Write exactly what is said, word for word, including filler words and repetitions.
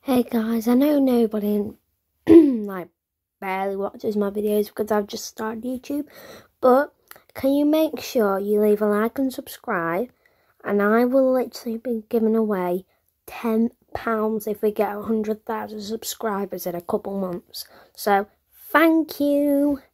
Hey guys, I know nobody like barely watches my videos because I've just started YouTube, but can you make sure you leave a like and subscribe, and I will literally be giving away ten pounds if we get one hundred thousand subscribers in a couple months. So thank you.